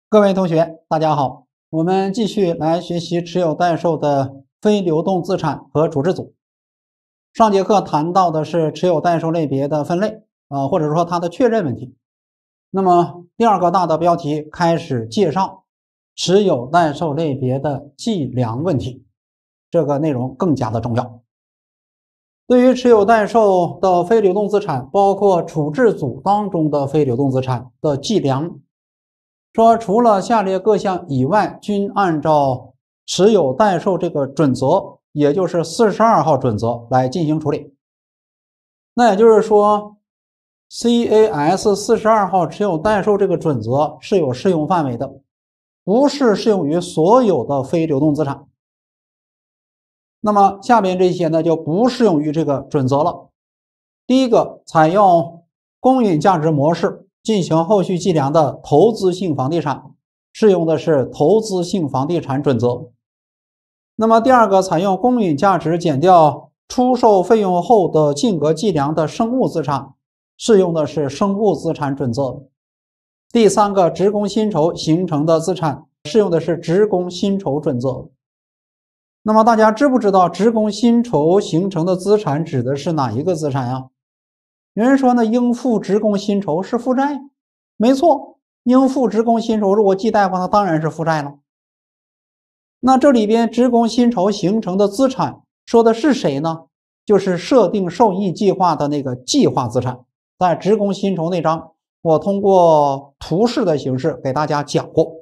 各位同学，大家好，我们继续来学习持有代售的非流动资产和处置组。上节课谈到的是持有代售类别的分类，或者说它的确认问题。那么第二个大的标题开始介绍持有代售类别的计量问题，这个内容更加的重要。对于持有代售的非流动资产，包括处置组当中的非流动资产的计量，说除了下列各项以外，均按照持有代售这个准则，也就是42号准则来进行处理。那也就是说 CAS 42号持有代售这个准则是有适用范围的，不是适用于所有的非流动资产。那么下边这些呢就不适用于这个准则了。第一个，采用公允价值模式进行后续计量的投资性房地产，适用的是投资性房地产准则。那么第二个，采用公允价值减掉出售费用后的净额计量的生物资产，适用的是生物资产准则。第三个，职工薪酬形成的资产，适用的是职工薪酬准则。那么大家知不知道职工薪酬形成的资产指的是哪一个资产呀？有人说呢，应付职工薪酬是负债，没错，应付职工薪酬如果计贷款，那当然是负债了。那这里边职工薪酬形成的资产说的是谁呢？就是设定受益计划的那个计划资产。在职工薪酬那章，我通过图示的形式给大家讲过。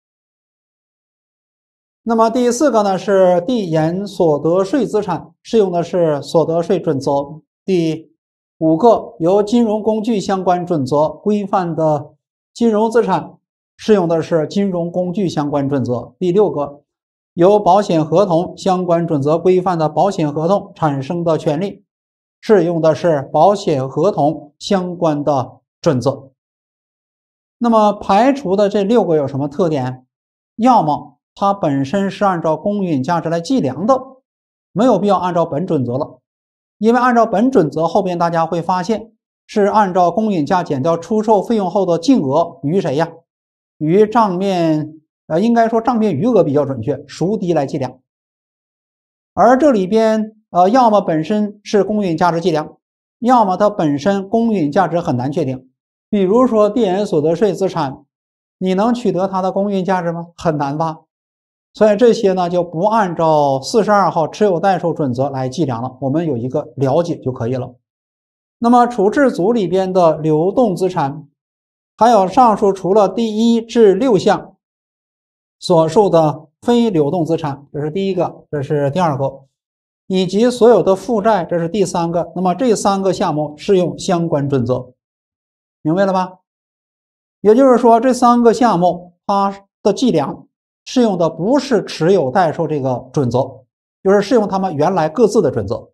那么第四个呢是递延所得税资产，适用的是所得税准则。第五个，由金融工具相关准则规范的金融资产，适用的是金融工具相关准则。第六个，由保险合同相关准则规范的保险合同产生的权利，适用的是保险合同相关的准则。那么排除的这6个有什么特点？要么它本身是按照公允价值来计量的，没有必要按照本准则了。因为按照本准则后边大家会发现是按照公允价减掉出售费用后的净额与谁呀？与账面应该说账面余额比较准确，孰低来计量。而这里边要么本身是公允价值计量，要么它本身公允价值很难确定。比如说递延所得税资产，你能取得它的公允价值吗？很难吧。所以这些呢就不按照42号持有代售准则来计量了，我们有一个了解就可以了。那么处置组里边的流动资产，还有上述除了第1至6项所述的非流动资产，这是第一个，这是第二个，以及所有的负债，这是第3个。那么这3个项目适用相关准则，明白了吧？也就是说这3个项目它的计量适用的不是持有代售这个准则，就是适用他们原来各自的准则。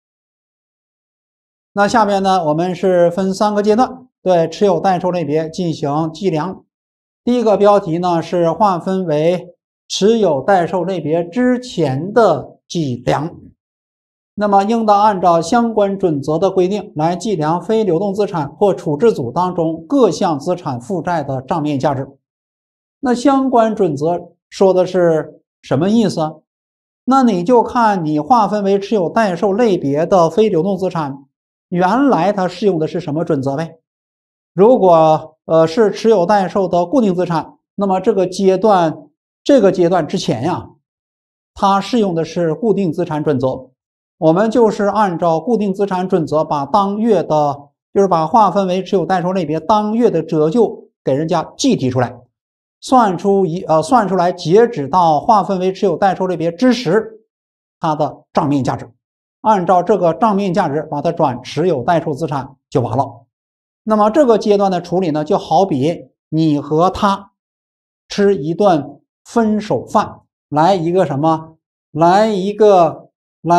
那下面呢，我们是分3个阶段对持有代售类别进行计量。第一个标题呢是划分为持有代售类别之前的计量。那么应当按照相关准则的规定来计量非流动资产或处置组当中各项资产负债的账面价值。那相关准则说的是什么意思？那你就看你划分为持有代售类别的非流动资产，原来它适用的是什么准则呗？如果是持有代售的固定资产，那么这个阶段之前呀，它适用的是固定资产准则。我们就是按照固定资产准则把当月的，就是把划分为持有代售类别当月的折旧给人家计提出来。算出来截止到划分为持有代售类别之时它的账面价值，按照这个账面价值把它转持有代售资产就完了。那么这个阶段的处理呢，就好比你和他吃一顿分手饭，来一个什么？来一个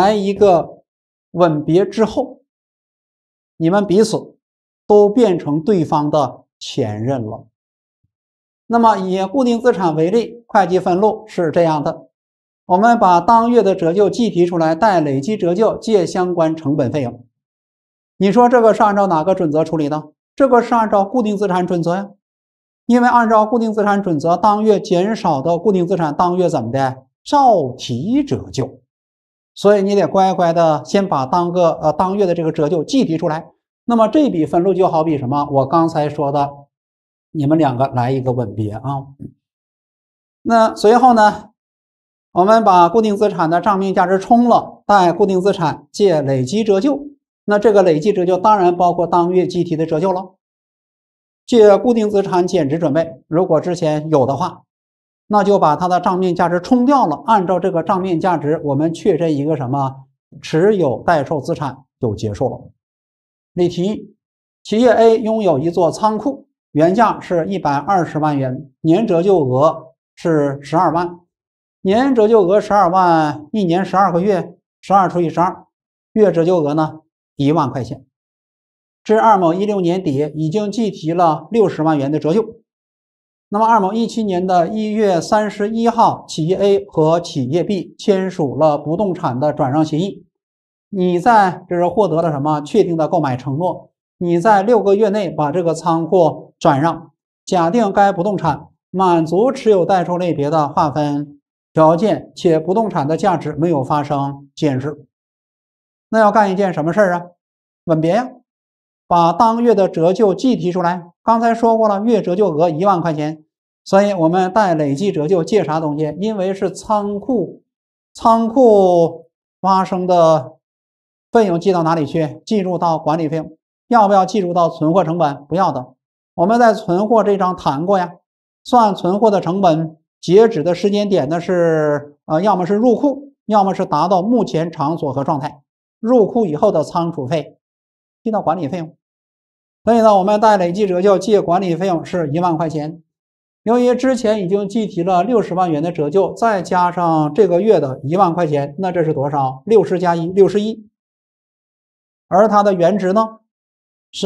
吻别之后，你们彼此都变成对方的前任了。那么以固定资产为例，会计分录是这样的，我们把当月的折旧计提出来，带累计折旧借相关成本费用。你说这个是按照哪个准则处理的？这个是按照固定资产准则呀。 因为按照固定资产准则，当月减少的固定资产当月怎么的照提折旧，所以你得乖乖的先把当月的这个折旧计提出来。那么这笔分录就好比什么？我刚才说的，你们两个来一个吻别啊。那随后呢，我们把固定资产的账面价值冲了，贷固定资产借累计折旧。那这个累计折旧当然包括当月计提的折旧了。借固定资产减值准备，如果之前有的话，那就把它的账面价值冲掉了，按照这个账面价值，我们确认一个什么持有待售资产就结束了。例题：企业 A 拥有一座仓库，原价是120万元，年折旧额是12万，年折旧额12万，一年12个月，12除以12，月折旧额呢1万块钱。至2某16年底已经计提了60万元的折旧。那么2某17年的1月31号，企业 A 和企业 B 签署了不动产的转让协议。这是获得了什么确定的购买承诺？你在6个月内把这个仓库转让，假定该不动产满足持有待售类别的划分条件，且不动产的价值没有发生减值。那要干一件什么事儿啊？吻别呀！把当月的折旧计提出来。刚才说过了，月折旧额1万块钱，所以我们贷累计折旧借啥东西？因为是仓库发生的费用记到哪里去？计入到管理费用。要不要计入到存货成本？不要的。我们在存货这章谈过呀，算存货的成本，截止的时间点呢是要么是入库，要么是达到目前场所和状态。入库以后的仓储费记到管理费用。所以呢，我们贷累计折旧借管理费用是1万块钱。由于之前已经计提了60万元的折旧，再加上这个月的1万块钱，那这是多少？60加1 61。而它的原值呢是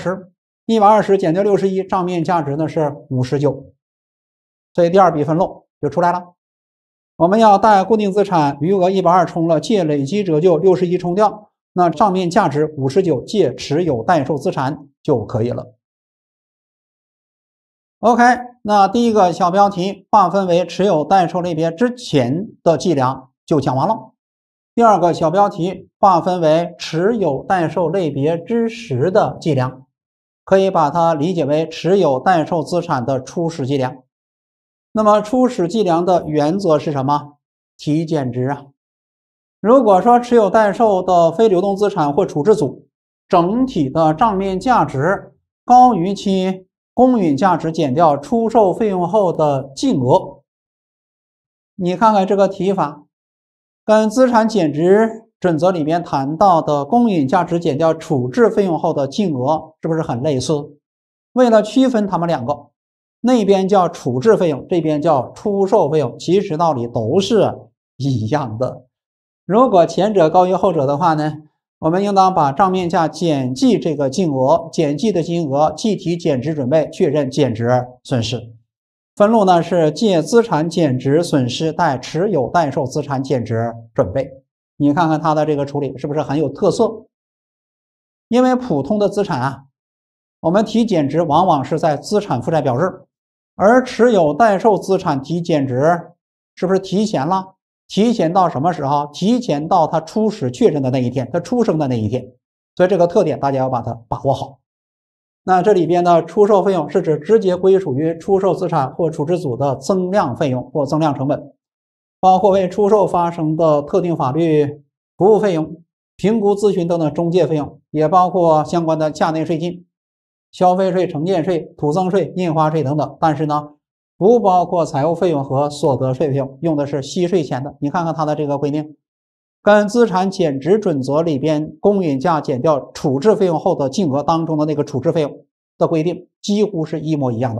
120，120减掉61，账面价值呢是59。所以第二笔分录就出来了。我们要贷固定资产余额120冲了，借累计折旧61冲掉，那账面价值59借持有待售资产就可以了。OK， 那第一个小标题划分为持有待售类别之前的计量就讲完了。第二个小标题划分为持有待售类别之时的计量，可以把它理解为持有待售资产的初始计量。那么初始计量的原则是什么？提减值啊。如果说持有待售的非流动资产或处置组整体的账面价值高于其公允价值减掉出售费用后的净额，你看看这个提法跟资产减值准则里面谈到的公允价值减掉处置费用后的净额是不是很类似？为了区分它们两个，那边叫处置费用，这边叫出售费用，其实道理都是一样的。如果前者高于后者的话呢，我们应当把账面价减记这个净额，减记的金额计提减值准备，确认减值损失。分录呢是借资产减值损失贷持有待售资产减值准备。你看看它的这个处理是不是很有特色？因为普通的资产啊，我们提减值往往是在资产负债表日，而持有待售资产提减值是不是提前了？提前到什么时候？提前到它初始确认的那一天，它出生的那一天。所以这个特点大家要把它把握好。那这里边的出售费用是指直接归属于出售资产或处置组的增量费用或增量成本，包括为出售发生的特定法律服务费用、评估咨询等等中介费用，也包括相关的价内税金、消费税、城建税、土增税、印花税等等。但是呢，不包括财务费用和所得税费用，用的是息税前的。你看看它的这个规定，跟资产减值准则里边公允价减掉处置费用后的净额当中的那个处置费用的规定几乎是一模一样的。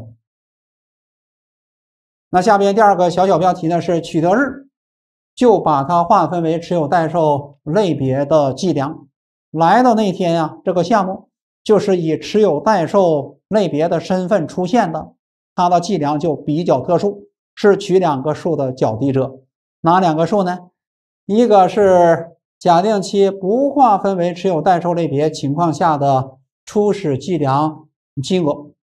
那下边第二个小标题呢是取得日，就把它划分为持有待售类别的计量。来的那天啊，这个项目就是以持有待售类别的身份出现的，它的计量就比较特殊，是取两个数的较低者。哪两个数呢？一个是假定其不划分为持有待售类别情况下的初始计量金额，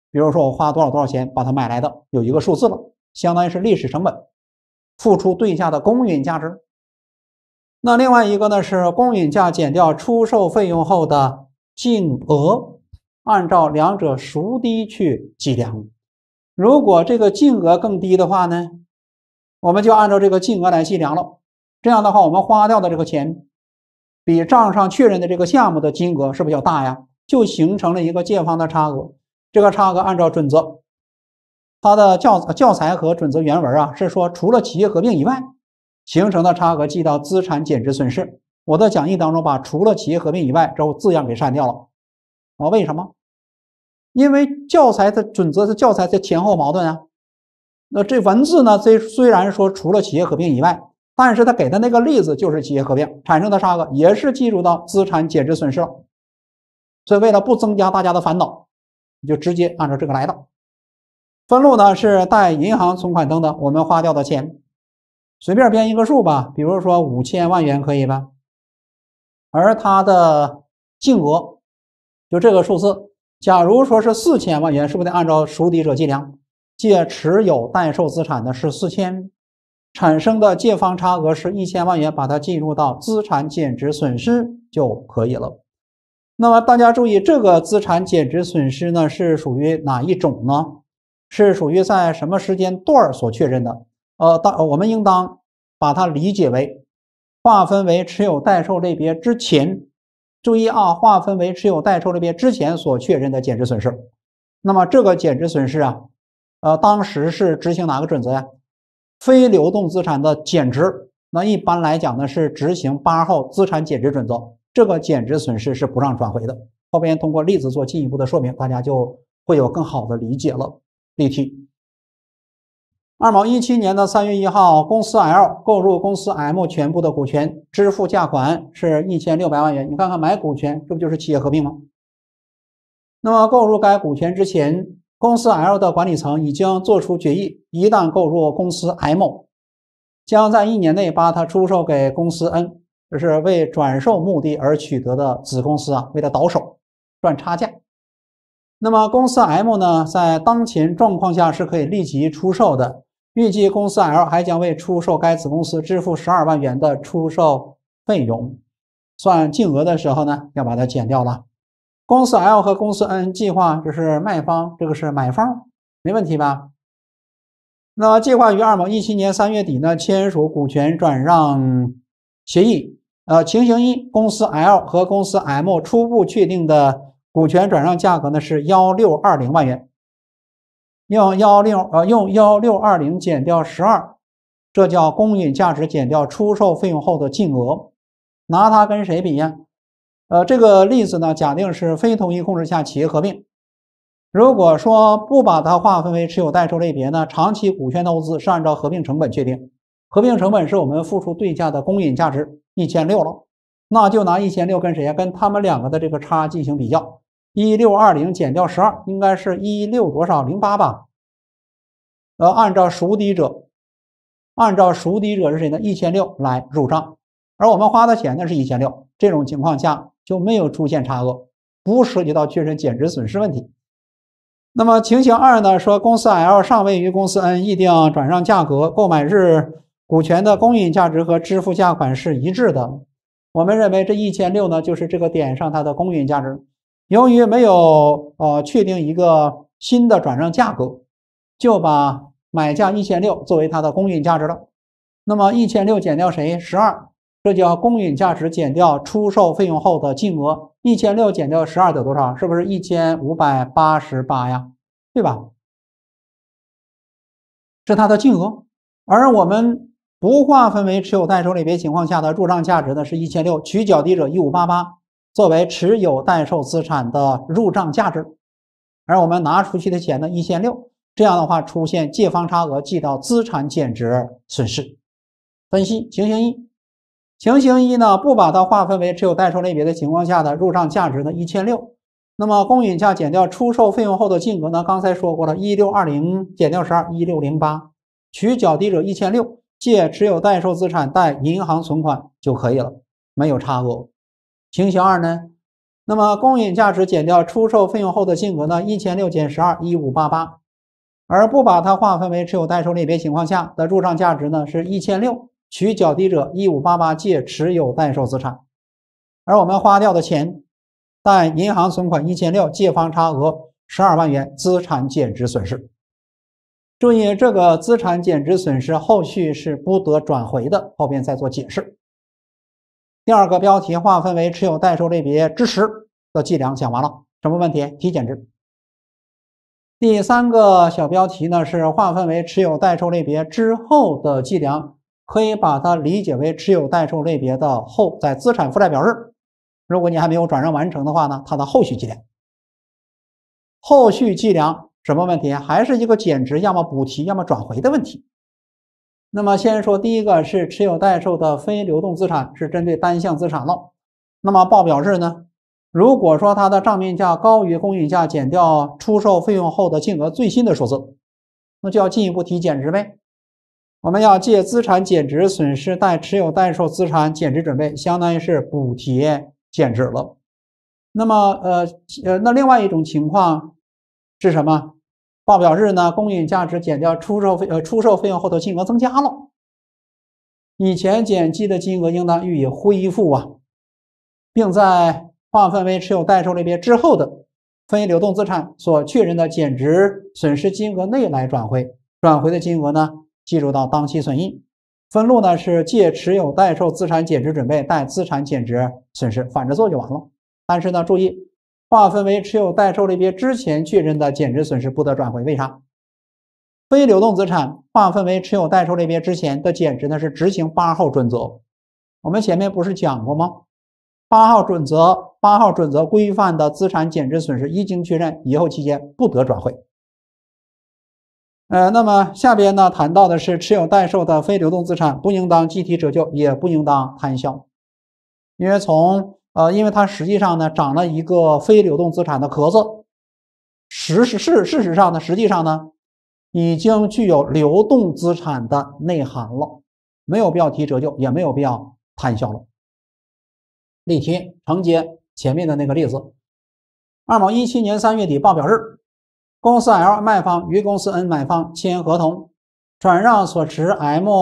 比如说我花多少钱把它买来的，有一个数字了，相当于是历史成本，付出对价的公允价值。那另外一个呢是公允价减掉出售费用后的净额，按照两者孰低去计量。如果这个净额更低的话呢，我们就按照这个净额来计量了。这样的话，我们花掉的这个钱比账上确认的这个项目的金额是不是要大呀？就形成了一个借方的差额。这个差额按照准则，它的教材和准则原文啊是说，除了企业合并以外形成的差额记到资产减值损失。我的讲义当中把除了企业合并以外这字样给删掉了啊？为什么？因为教材的准则是教材的前后矛盾啊。那这文字呢，虽然说除了企业合并以外，但是他给的那个例子就是企业合并产生的差额也是计入到资产减值损失了。所以为了不增加大家的烦恼，你就直接按照这个来的。分录呢是带银行存款等等我们花掉的钱，随便编一个数吧，比如说5000万元可以吧？而它的净额就这个数字，假如说是4000万元，是不是得按照孰低者计量？借持有代售资产的是4000，产生的借方差额是1000万元，把它计入到资产减值损失就可以了。那么大家注意，这个资产减值损失呢是属于哪一种呢？是属于在什么时间段所确认的？我们应当把它理解为划分为持有代售类别之前，注意啊，划分为持有代售类别之前所确认的减值损失。那么这个减值损失啊，当时是执行哪个准则呀？非流动资产的减值，那一般来讲呢是执行8号资产减值准则，这个减值损失是不让转回的。后边通过例子做进一步的说明，大家就会有更好的理解了。例题：2某17年的3月1号，公司 L 购入公司 M 全部的股权，支付价款是1600万元。你看看买股权，这不就是企业合并吗？那么购入该股权之前，公司 L 的管理层已经做出决议，一旦购入公司 M， 将在1年内把它出售给公司 N， 这是为转售目的而取得的子公司啊，为了倒手赚差价。那么公司 M 呢，在当前状况下是可以立即出售的，预计公司 L 还将为出售该子公司支付12万元的出售费用，算净额的时候呢，要把它减掉了。公司 L 和公司 N 计划，这是卖方，这个是买方，没问题吧？那计划于2某17年3月底呢签署股权转让协议。情形一，公司 L 和公司 M 初步确定的股权转让价格呢是1620万元，用1620减掉12，这叫公允价值减掉出售费用后的净额，拿它跟谁比呀？这个例子呢，假定是非同一控制下企业合并。如果说不把它划分为持有代售类别呢，长期股权投资是按照合并成本确定，合并成本是我们付出对价的公允价值1600了，那就拿1600跟谁呀？跟他们两个的这个差进行比较，1620减掉12，应该是16多少08吧？按照孰低者是谁呢？1600来入账，而我们花的钱呢是1600，这种情况下就没有出现差额，不涉及到确认减值损失问题。那么情形2呢，说公司 L 尚未与公司 N 议定转让价格，购买日股权的公允价值和支付价款是一致的。我们认为这1600呢就是这个点上它的公允价值。由于没有确定一个新的转让价格，就把买价1600作为它的公允价值了。那么1600减掉谁？12，这叫公允价值减掉出售费用后的净额。1600减掉12得多少？是不是1588呀？对吧？是它的净额。而我们不划分为持有代售类别情况下的入账价值呢是1600，取较低者1588作为持有代售资产的入账价值，而我们拿出去的钱呢1600，这样的话出现借方差额记到资产减值损失。分析情形一。情形一呢，不把它划分为持有代售类别的情况下的入账价值呢1600，那么公允价减掉出售费用后的净额呢，刚才说过了，1620减掉12 1608，取较低者1600，借持有代售资产贷银行存款就可以了，没有差额。情形2呢， 那么公允价值减掉出售费用后的金额呢，1600减12，1588。而不把它划分为持有代售类别情况下的入账价值呢是1600，取较低者1588借持有代售资产。而我们花掉的钱，贷银行存款1600，借方差额12万元，资产减值损失。注意，这个资产减值损失后续是不得转回的，后边再做解释。第二个标题划分为持有代售类别之时的计量讲完了，什么问题？提减值。第三个小标题呢是划分为持有代售类别之后的计量，可以把它理解为持有代售类别的后，在资产负债表日，如果你还没有转让完成的话呢，它的后续计量。后续计量什么问题？还是一个减值，要么补提，要么转回的问题。那么先说第一个是持有代售的非流动资产，是针对单项资产了。那么报表日呢？如果说它的账面价高于公允价减掉出售费用后的金额最新的数字，那就要进一步提减值呗。我们要借资产减值损失贷持有代售资产减值准备，相当于是补提减值了。那么那另外一种情况是什么？报表日呢，公允价值减掉出售费用后的金额增加了，以前减记的金额应当予以恢复啊，并在划分为持有代售类别之后的非流动资产所确认的减值损失金额内来转回，转回的金额呢计入到当期损益。分录呢是借持有代售资产减值准备贷资产减值损失，反着做就完了。但是呢，注意划分为持有代售类别之前确认的减值损失不得转回，为啥？非流动资产划分为持有代售类别之前的减值呢是执行8号准则，我们前面不是讲过吗？8号准则规范的资产减值损失一经确认，以后期间不得转回。那么下边呢谈到的是持有代售的非流动资产不应当计提折旧，也不应当摊销，因为它实际上呢长了一个非流动资产的壳子，事实上呢，实际上呢已经具有流动资产的内涵了，没有必要提折旧，也没有必要摊销了。例题承接前面的那个例子，2某17年3月底报表日，公司 L 卖方与公司 N 买方签合同，转让所持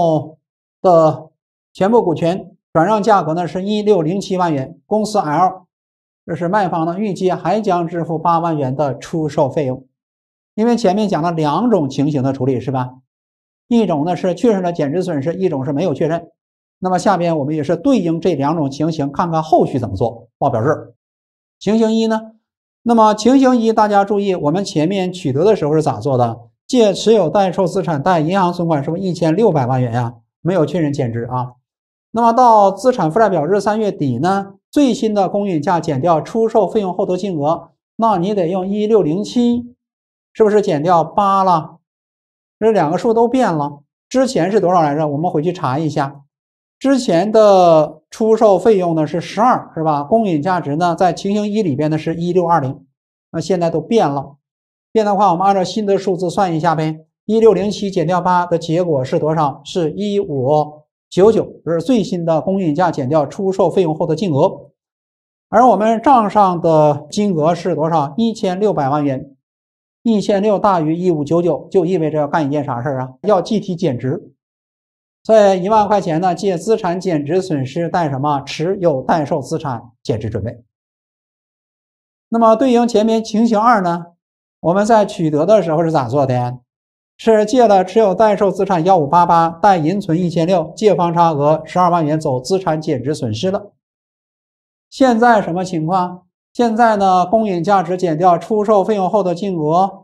M 的全部股权，转让价格呢是1607万元，公司 L 这是卖方呢预计还将支付8万元的出售费用。因为前面讲了2种情形的处理是吧？一种呢是确认了减值损失，一种是没有确认。那么下边我们也是对应这2种情形，看看后续怎么做。报表日情形1呢，那么情形1大家注意，我们前面取得的时候是咋做的？借持有代售资产贷银行存款是不是1600万元呀？没有确认减值啊。那么到资产负债表日3月底呢，最新的公允价减掉出售费用后的金额，那你得用1607，是不是减掉8了？这2个数都变了。之前是多少来着？我们回去查一下。之前的出售费用呢是12，是吧？公允价值呢在情形1里边呢是1620，那现在都变了。变的话，我们按照新的数字算一下呗。1607减掉8的结果是多少？是1599，这是最新的公允价减掉出售费用后的金额。而我们账上的金额是多少？1600万元。1600大于1599，就意味着要干一件啥事啊？要计提减值。所以1万块钱呢，借资产减值损失贷什么？持有代售资产减值准备。那么对应前面情形2呢，我们在取得的时候是咋做的？是借了持有代售资产1588，贷银存1600，借方差额12万元走资产减值损失了。现在什么情况？现在呢，公允价值减掉出售费用后的金额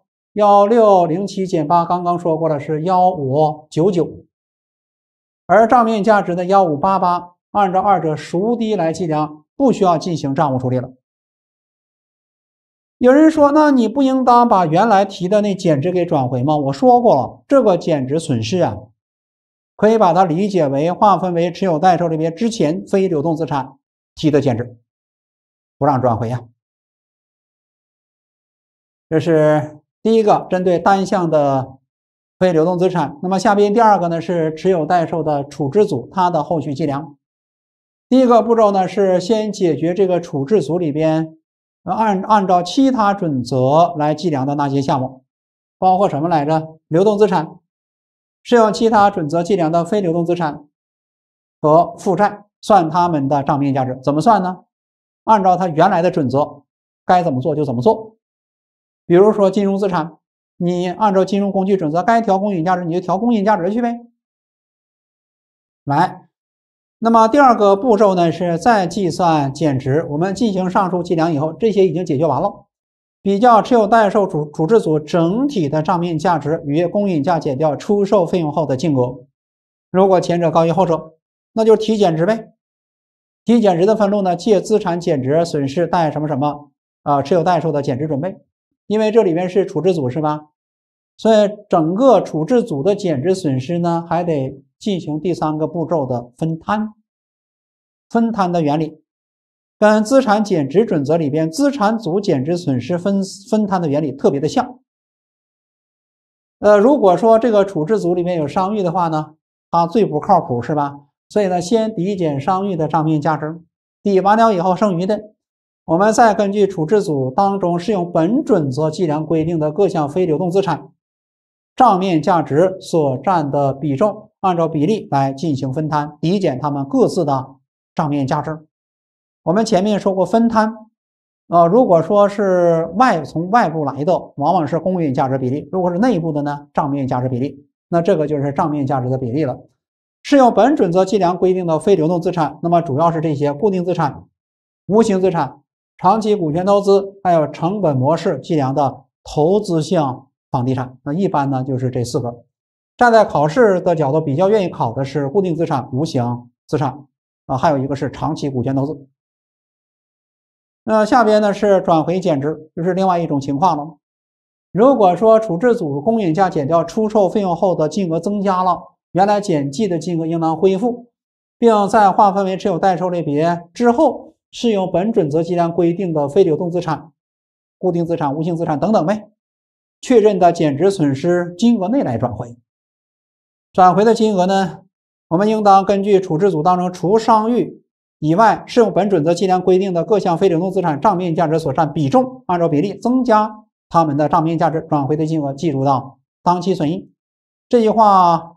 1607减8，刚刚说过了是1599，而账面价值的1588，按照2者孰低来计量，不需要进行账务处理了。有人说，那你不应当把原来提的那减值给转回吗？我说过了，这个减值损失啊，可以把它理解为划分为持有代售类别之前非流动资产提的减值，不让转回呀。这是第一个针对单项的非流动资产。那么下边第2个呢是持有代售的处置组，它的后续计量。第一个步骤呢是先解决这个处置组里边按照其他准则来计量的那些项目，包括什么来着？流动资产，适用其他准则计量的非流动资产和负债，算它们的账面价值。怎么算呢？按照它原来的准则，该怎么做就怎么做。比如说金融资产，你按照金融工具准则该调公允价值你就调公允价值去呗。来，那么第二个步骤呢是再计算减值。我们进行上述计量以后，这些已经解决完了。比较持有代售处置组整体的账面价值与公允价减掉出售费用后的净额，如果前者高于后者，那就是提减值呗。提减值的分录呢，借资产减值损失带什么什么持有代售的减值准备。因为这里面是处置组是吧？所以整个处置组的减值损失呢，还得进行第三个步骤的分摊。分摊的原理跟资产减值准则里边资产组减值损失分摊的原理特别的像。如果说这个处置组里面有商誉的话呢，它最不靠谱是吧？所以呢，先抵减商誉的账面价值，抵完了以后剩余的，我们再根据处置组当中适用本准则计量规定的各项非流动资产账面价值所占的比重，按照比例来进行分摊，抵减它们各自的账面价值。我们前面说过分摊，如果说是从外部来的，往往是公允价值比例；如果是内部的呢，账面价值比例。那这个就是账面价值的比例了。适用本准则计量规定的非流动资产，那么主要是这些固定资产、无形资产、长期股权投资，还有成本模式计量的投资性房地产。那一般呢就是这4个。站在考试的角度，比较愿意考的是固定资产、无形资产还有一个是长期股权投资。下边呢是转回减值，就是另外一种情况了。如果说处置组公允价减掉出售费用后的金额增加了，原来减记的金额应当恢复，并在划分为持有代售类别之后，适用本准则计量规定的非流动资产、固定资产、无形资产等等呗，确认的减值损失金额内来转回。转回的金额呢，我们应当根据处置组当中除商誉以外适用本准则计量规定的各项非流动资产账面价值所占比重，按照比例增加它们的账面价值，转回的金额计入到当期损益。这句话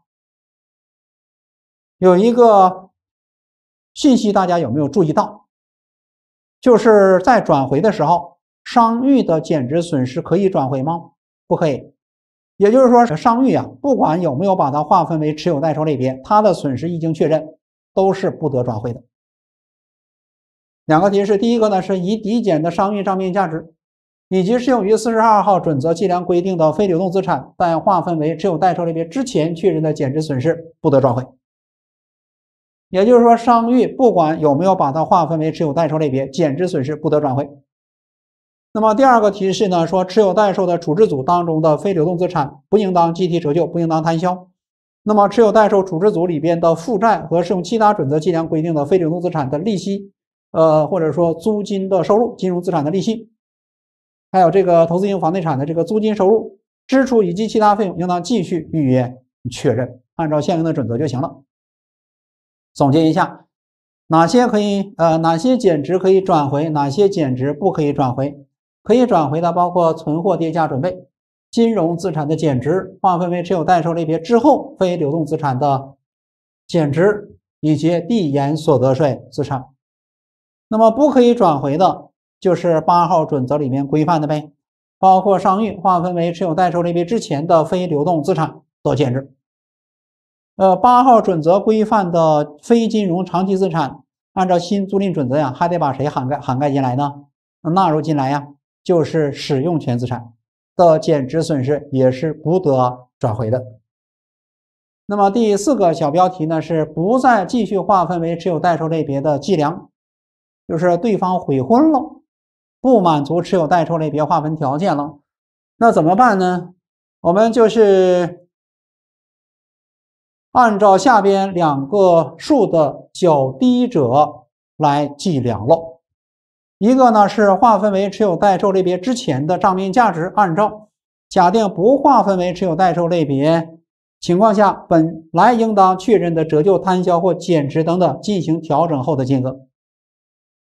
有一个信息，大家有没有注意到？就是在转回的时候，商誉的减值损失可以转回吗？不可以。也就是说，商誉不管有没有把它划分为持有代售类别，它的损失一经确认，都是不得转回的。两个提示，第一个呢是以抵减的商誉账面价值，以及适用于42号准则计量规定的非流动资产，在划分为持有代售类别之前确认的减值损失不得转回。也就是说，商誉不管有没有把它划分为持有代售类别，减值损失不得转回。那么第二个提示呢，说持有代售的处置组当中的非流动资产不应当计提折旧，不应当摊销。那么持有代售处置组里边的负债和适用其他准则计量规定的非流动资产的利息，或者说租金的收入、金融资产的利息，还有这个投资型房地产的这个租金收入、支出以及其他费用，应当继续预约确认，按照相应的准则就行了。总结一下，哪些减值可以转回，哪些减值不可以转回？可以转回的包括存货跌价准备、金融资产的减值、划分为持有代售类别之后非流动资产的减值，以及递延所得税资产。那么不可以转回的就是8号准则里面规范的呗，包括商誉划分为持有代售类别之前的非流动资产的减值。8号准则规范的非金融长期资产，按照新租赁准则还得把谁涵盖进来呢？纳入进来就是使用权资产的减值损失也是不得转回的。那么第4个小标题呢是不再继续划分为持有代售类别的计量，就是对方悔婚了，不满足持有代售类别划分条件了，那怎么办呢？我们就是按照下边2个数的较低者来计量了。一个呢是划分为持有代售类别之前的账面价值，按照假定不划分为持有代售类别情况下本来应当确认的折旧、摊销或减值等等进行调整后的金额。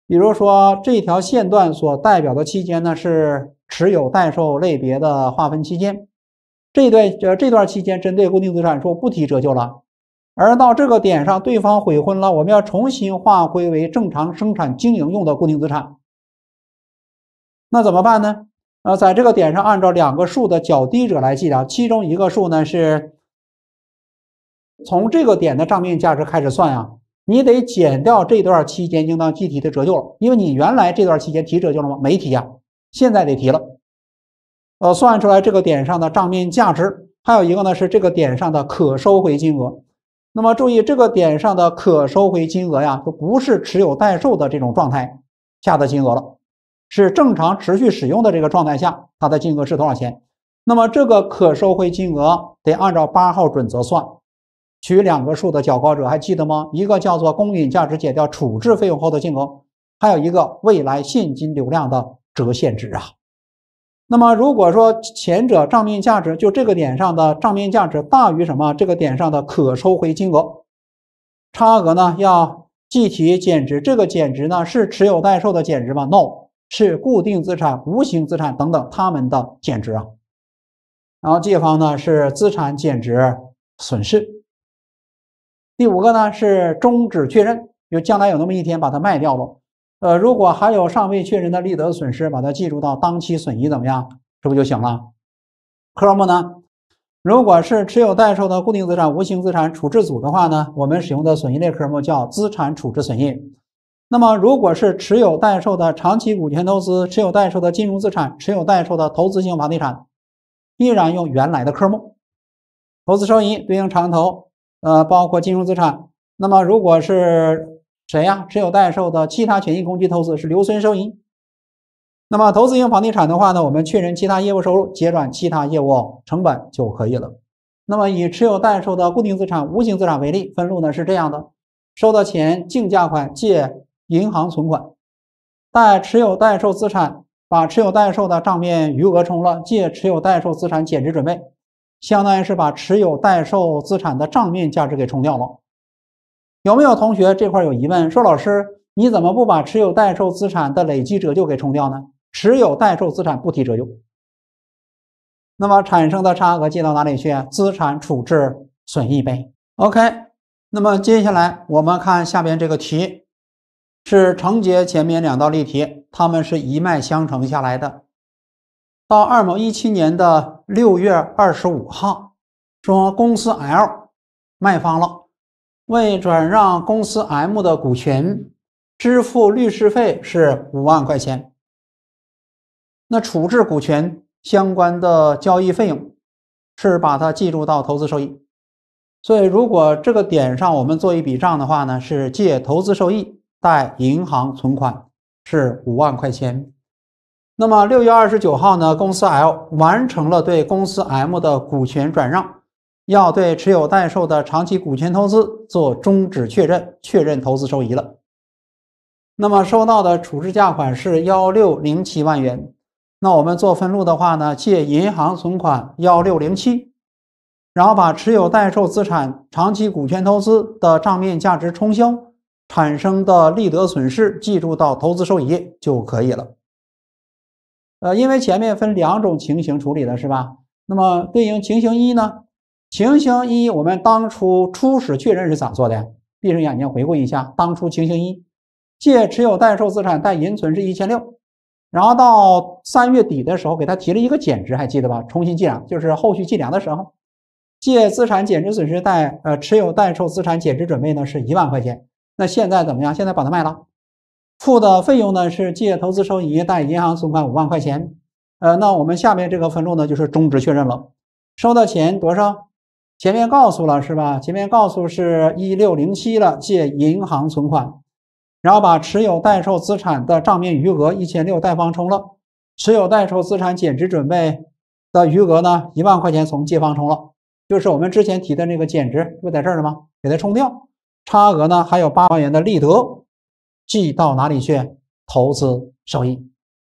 比如说这条线段所代表的期间呢是持有代售类别的划分期间，这段期间针对固定资产说不提折旧了，而到这个点上对方悔婚了，我们要重新划归为正常生产经营用的固定资产，那怎么办呢？在这个点上按照两个数的较低者来计量，其中一个数呢是从这个点的账面价值开始算呀，你得减掉这段期间应当计提的折旧了，因为你原来这段期间提折旧了吗？没提呀，现在得提了。算出来这个点上的账面价值，还有一个呢是这个点上的可收回金额。那么注意这个点上的可收回金额呀，就不是持有代售的这种状态下的金额了，是正常持续使用的这个状态下，它的金额是多少钱？那么这个可收回金额得按照8号准则算，取两个数的较高者，还记得吗？一个叫做公允价值减掉处置费用后的金额，还有一个未来现金流量的折现值啊。那么如果说前者账面价值就这个点上的账面价值大于什么？这个点上的可收回金额，差额呢要计提减值，这个减值呢是持有代售的减值吗 ？No， 是固定资产、无形资产等等它们的减值啊。然后借方呢是资产减值损失。第5个呢是终止确认，就将来有那么一天把它卖掉了。如果还有尚未确认的利得损失，把它记录到当期损益怎么样？这不就行了？科目呢，如果是持有代售的固定资产、无形资产处置组的话呢，我们使用的损益类科目叫资产处置损益。那么如果是持有代售的长期股权投资、持有代售的金融资产、持有代售的投资性房地产，依然用原来的科目。投资收益对应长投，包括金融资产。那么如果是谁呀？持有代售的其他权益工具投资是留存收益。那么投资型房地产的话呢，我们确认其他业务收入，结转其他业务成本就可以了。那么以持有代售的固定资产、无形资产为例，分录呢是这样的：收的钱净价款借银行存款，贷持有代售资产，把持有代售的账面余额冲了，借持有代售资产减值准备，相当于是把持有代售资产的账面价值给冲掉了。有没有同学这块有疑问？说老师，你怎么不把持有代售资产的累计折旧给冲掉呢？持有代售资产不提折旧，那么产生的差额记到哪里去？资产处置损益呗。OK， 那么接下来我们看下边这个题，是承接前面2道例题，它们是一脉相承下来的。到2某17年的6月25号，说公司 L 卖方了。为转让公司 M 的股权，支付律师费是5万块钱。那处置股权相关的交易费用是把它计入到投资收益。所以如果这个点上我们做一笔账的话呢，是借投资收益贷银行存款是5万块钱。那么6月29号呢，公司 L 完成了对公司 M 的股权转让，要对持有代售的长期股权投资做终止确认，确认投资收益了。那么收到的处置价款是1607万元。那我们做分录的话呢，借银行存款1607，然后把持有代售资产、长期股权投资的账面价值冲销，产生的利得损失记入到投资收益就可以了。因为前面分2种情形处理的是吧？那么对应情形1呢？情形1我们当初初始确认是咋做的？闭上眼睛回顾一下，当初情形1，借持有代售资产贷银存是1600，然后到3月底的时候给他提了一个减值，还记得吧？重新计量，就是后续计量的时候，借资产减值损失贷持有代售资产减值准备呢是1万块钱。那现在怎么样？现在把它卖了，付的费用呢是借投资收益贷银行存款5万块钱。那我们下面这个分录呢就是终止确认了。收的钱多少？前面告诉了是吧？前面告诉是1607了，借银行存款，然后把持有代售资产的账面余额1600贷方冲了，持有代售资产减值准备的余额呢1万块钱从借方冲了，就是我们之前提的那个减值不在这儿了吗？给它冲掉，差额呢还有8万元的利得记到哪里去？投资收益。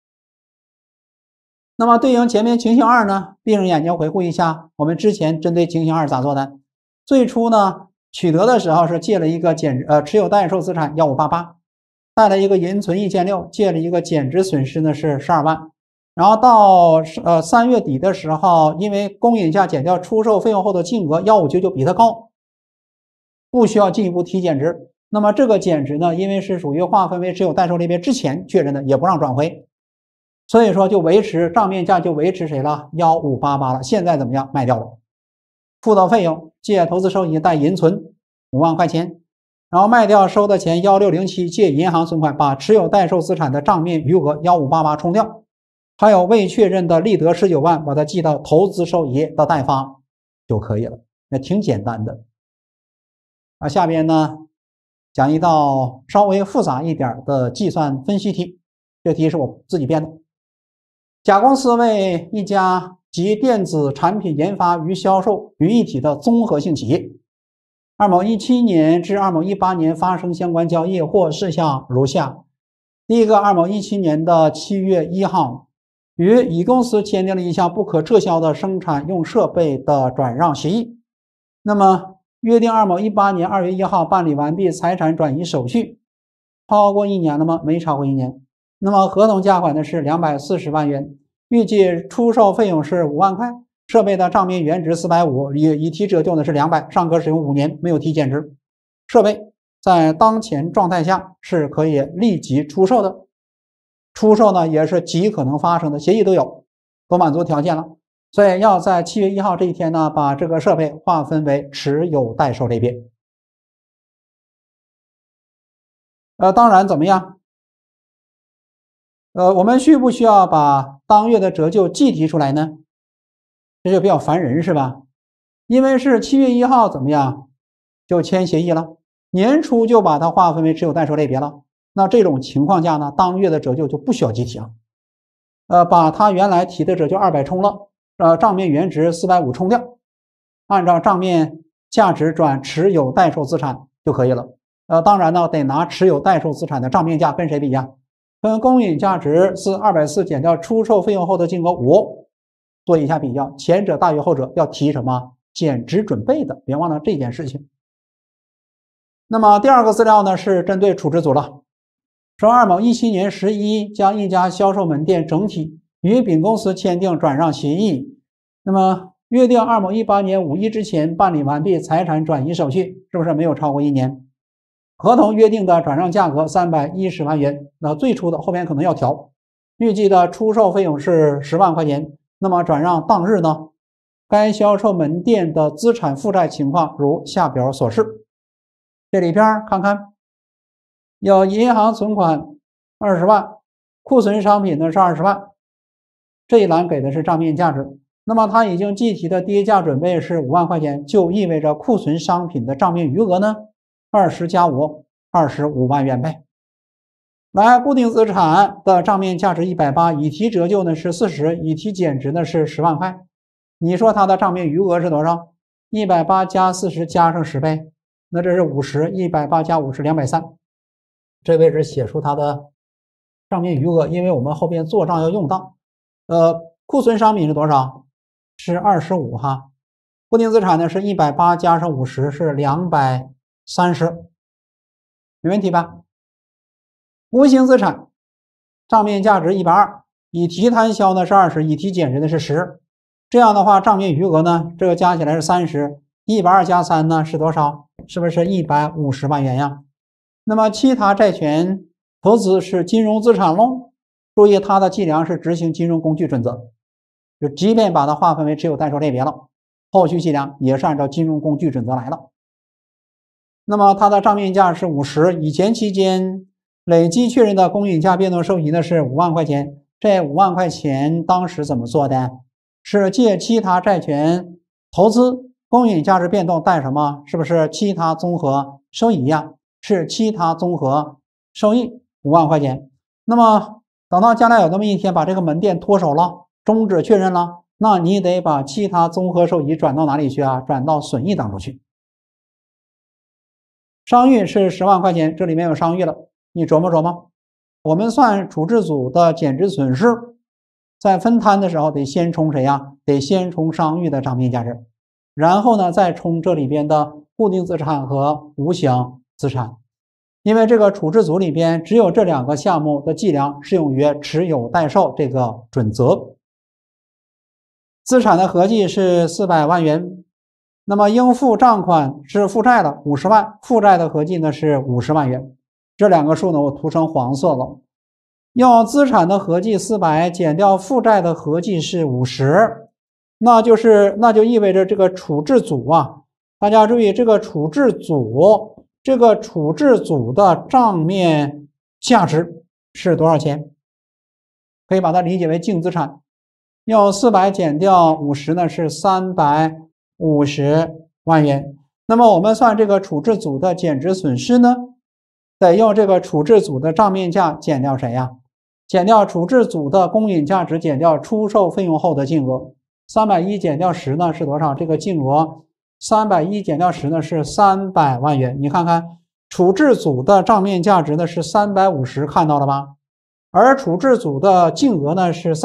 那么对应前面情形2呢，闭上眼睛回顾一下，我们之前针对情形2咋做的？最初呢，取得的时候是借了一个持有代售资产1588， 带了一个银存1.6，借了一个减值损失呢是12万。然后到3月底的时候，因为公允价减掉出售费用后的净额1599比它高，不需要进一步提减值。那么这个减值呢，因为是属于划分为持有代售类别之前确认的，也不让转回，所以说就维持账面价就维持谁了？1588了。现在怎么样？卖掉了，付的费用借投资收益带银存5万块钱，然后卖掉收的钱1607，借银行存款把持有代售资产的账面余额1588冲掉。还有未确认的利得19万，把它记到投资收益的贷方就可以了，那挺简单的。下边呢讲一道稍微复杂一点的计算分析题，这题是我自己编的。甲公司为一家集电子产品研发与销售于一体的综合性企业，二某17年至二某18年发生相关交易或事项如下：第一个，二某17年的7月1号。与乙公司签订了一项不可撤销的生产用设备的转让协议。那么约定二某18年2月1号办理完毕财产转移手续，超过1年了吗？没超过1年。那么合同价款呢是240万元，预计出售费用是5万块，设备的账面原值450，已提折旧呢是200，尚可使用5年，没有提减值。设备在当前状态下是可以立即出售的。出售呢也是极可能发生的，协议都有，都满足条件了，所以要在7月1号这一天呢，把这个设备划分为持有代售类别。当然怎么样？我们需不需要把当月的折旧计提出来呢？这就比较烦人是吧？因为是7月1号怎么样就签协议了，年初就把它划分为持有代售类别了。那这种情况下呢，当月的折旧就不需要计提了。把它原来提的折旧200冲了，账面原值450冲掉，按照账面价值转持有代售资产就可以了。当然呢，得拿持有代售资产的账面价跟谁比呀？跟公允价值是240减掉出售费用后的金额5做一下比较，前者大于后者，要提什么？减值准备的，别忘了这件事情。那么第二个资料呢，是针对处置组了。说二某17年11将一家销售门店整体与丙公司签订转让协议，那么约定二某18年5月1之前办理完毕财产转移手续，是不是没有超过1年？合同约定的转让价格310万元，那最初的后面可能要调，预计的出售费用是10万块钱。那么转让当日呢，该销售门店的资产负债情况如下表所示。这里边看看。有银行存款20万，库存商品呢是20万，这一栏给的是账面价值。那么它已经计提的跌价准备是5万块钱，就意味着库存商品的账面余额呢20加5 25万元呗。来，固定资产的账面价值180，已提折旧呢是40，已提减值呢是10万块。你说它的账面余额是多少？180加40加上10呗，那这是50，180加5是230。这位置写出它的账面余额，因为我们后边做账要用到。库存商品是多少？是25哈。固定资产呢是180加上50是230，没问题吧？无形资产账面价值120，已提摊销呢是20，已提减值的是10。这样的话，账面余额呢，这个加起来是30，120加3呢是多少？是不是150万元呀？那么其他债权投资是金融资产喽，注意它的计量是执行金融工具准则，就即便把它划分为持有代售类别了，后续计量也是按照金融工具准则来了。那么它的账面价是50，以前期间累计确认的公允价变动收益呢是5万块钱，这5万块钱当时怎么做的？是借其他债权投资公允价值变动带什么？是不是其他综合收益呀？是其他综合收益5万块钱。那么等到将来有那么一天把这个门店脱手了，终止确认了，那你得把其他综合收益转到哪里去啊？转到损益当中去。商誉是10万块钱，这里面有商誉了，你琢磨琢磨。我们算处置组的减值损失，在分摊的时候得先冲谁呀？得先冲商誉的账面价值，然后呢再冲这里边的固定资产和无形资产。 因为这个处置组里边只有这2个项目的计量适用于持有待售这个准则。资产的合计是400万元，那么应付账款是负债的50万，负债的合计呢是50万元。这2个数呢我涂成黄色了。用资产的合计400减掉负债的合计是50，那就意味着这个处置组啊，大家注意这个处置组的账面价值是多少钱？可以把它理解为净资产。用400减掉50呢是350万元。那么我们算这个处置组的减值损失呢，得用这个处置组的账面价减掉谁呀？减掉处置组的公允价值减掉出售费用后的净额。310减掉10呢是多少？这个净额310减掉10呢是300万元。你看看处置组的账面价值呢是350，看到了吧？而处置组的净额呢是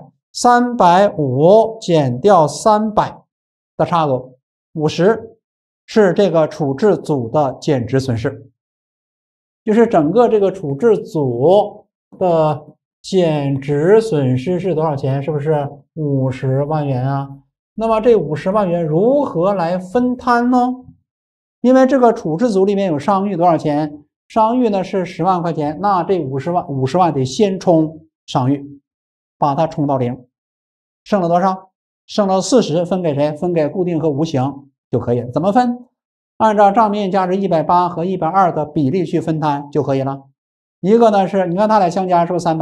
300，350减掉300的差额50，是这个处置组的减值损失，就是整个这个处置组的减值损失是多少钱？是不是50万元啊？那么这50万元如何来分摊呢？因为这个处置组里面有商誉多少钱？商誉呢是10万块钱，那这50万得先冲商誉，把它冲到0，剩了多少？剩了40，分给谁？分给固定和无形就可以了。怎么分？按照账面价值180和120的比例去分摊就可以了。一个呢是，你看它俩相加是不是